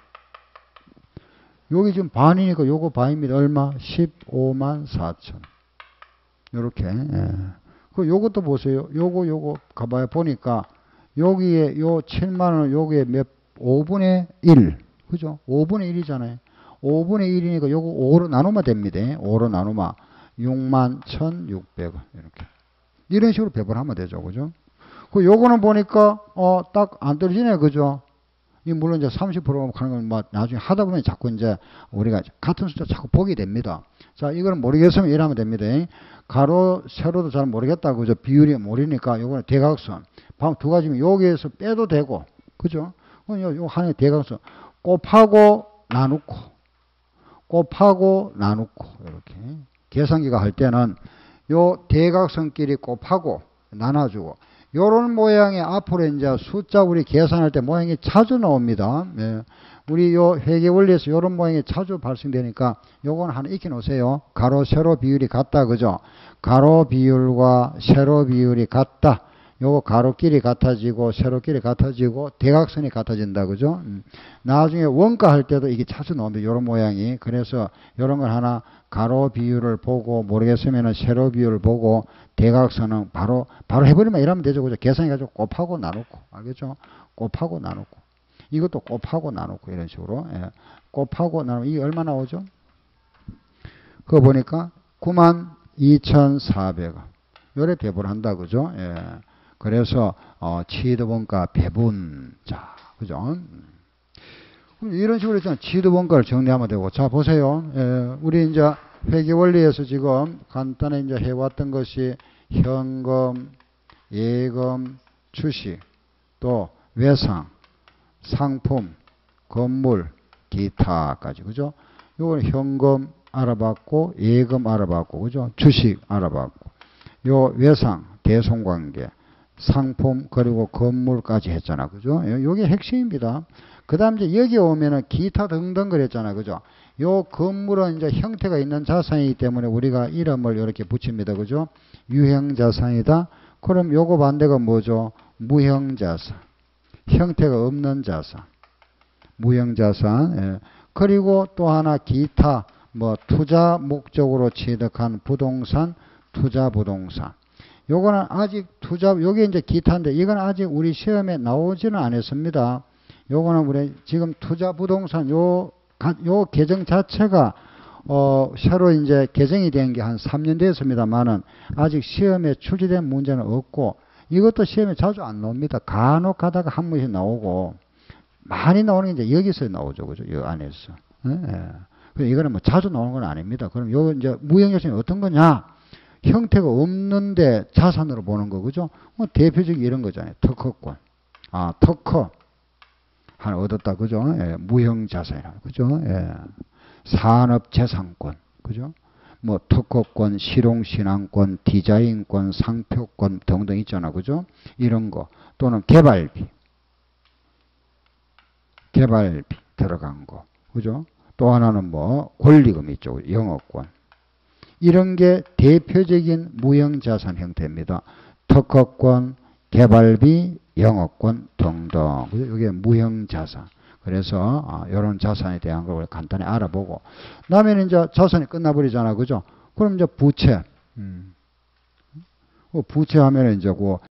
여기 지금 반이니까 요거 반입니다. 얼마? 십오만 사천. 요렇게. 예. 그 요것도 보세요. 요거 요거 가봐요. 보니까 여기에 요 칠만 원 여기에 몇 오분의 일. 그죠? 오분의 일이잖아요. 오분의 일이니까 요거 오로 나누면 됩니다. 오로 나누면 육만 천육백 원. 이렇게. 이런 식으로 배분하면 되죠. 그죠? 그 요거는 보니까 어 딱 안 떨어지네. 그죠? 이 물론 이제 삼십 퍼센트 하는 건 뭐 나중에 하다 보면 자꾸 이제 우리가 같은 숫자 자꾸 보게 됩니다. 자, 이거는 모르겠으면 이러면 됩니다. 가로, 세로도 잘 모르겠다. 그죠? 비율이 모르니까 요거는 대각선. 두 가지면 여기에서 빼도 되고. 그죠? 요, 요 하나의 대각선. 곱하고 나누고. 곱하고 나누고. 이렇게. 계산기가 할 때는 요 대각선끼리 곱하고 나눠주고. 요런 모양의 앞으로 이제 숫자 우리 계산할 때 모양이 자주 나옵니다. 예. 우리 요 회계 원리에서 요런 모양이 자주 발생되니까 요거는 하나 익혀 놓으세요. 가로, 세로 비율이 같다. 그죠? 가로 비율과 세로 비율이 같다. 요거 가로끼리 같아지고 세로끼리 같아지고 대각선이 같아진다. 그죠? 음. 나중에 원가 할 때도 이게 자주 나옵니다. 요런 모양이. 그래서 요런 걸 하나 가로 비율을 보고 모르겠으면 세로 비율을 보고 대각선은 바로 바로 해버리면 이러면 되죠. 그죠? 계산해가지고 곱하고 나누고. 알겠죠? 곱하고 나누고. 이것도 곱하고 나누고 이런 식으로. 예. 곱하고 나누고. 이게 얼마 나오죠? 그거 보니까 구만 이천사백 원. 요래 배분한다. 그죠? 예. 그래서 어, 취득원가 배분. 자, 그죠? 이런 식으로 있잖아. 취득원가를 정리하면 되고. 자, 보세요. 예, 우리 이제 회계 원리에서 지금 간단히 이제 해왔던 것이 현금, 예금, 주식, 또 외상, 상품, 건물, 기타까지. 그죠? 요건 현금 알아봤고, 예금 알아봤고, 그죠? 주식 알아봤고, 요 외상, 대손관계, 상품, 그리고 건물까지 했잖아. 그죠? 요게 핵심입니다. 그 다음 이제 여기 오면은 기타 등등 그랬잖아. 그죠? 요 건물은 이제 형태가 있는 자산이기 때문에 우리가 이름을 이렇게 붙입니다. 그죠? 유형자산이다. 그럼 요거 반대가 뭐죠? 무형자산. 형태가 없는 자산. 무형자산. 예. 그리고 또 하나 기타, 뭐 투자 목적으로 취득한 부동산, 투자 부동산. 요거는 아직 투자, 요게 이제 기타인데 이건 아직 우리 시험에 나오지는 않았습니다. 요거는 우리 지금 투자 부동산 요, 요 계정 자체가 어, 새로 이제 개정이 된 게 한 삼 년 됐습니다만은 아직 시험에 출제된 문제는 없고 이것도 시험에 자주 안 나옵니다. 간혹 가다가 한 번씩 나오고 많이 나오는 게 이제 여기서 나오죠. 그죠? 이 안에서. 예. 예. 이거는 뭐 자주 나오는 건 아닙니다. 그럼 요 이제 무형자산이 어떤 거냐? 형태가 없는데 자산으로 보는 거. 그죠? 뭐 대표적인 이런 거잖아요. 특허권. 아, 특허. 하나 얻었다. 그죠? 예. 무형자산이라고. 그죠? 예. 산업재산권. 그죠? 뭐 특허권, 실용신앙권, 디자인권, 상표권 등등 있잖아. 그죠? 이런 거. 또는 개발비. 개발비 들어간 거. 그죠? 또 하나는 뭐 권리금 있죠. 영업권. 이런 게 대표적인 무형자산 형태입니다. 특허권, 개발비, 영업권 등등. 이게 무형자산. 그래서 아, 이런 자산에 대한 걸 간단히 알아보고 그다음에 이제 자산이 끝나버리잖아. 그죠? 그럼 이제 부채. 음. 부채하면 이제 그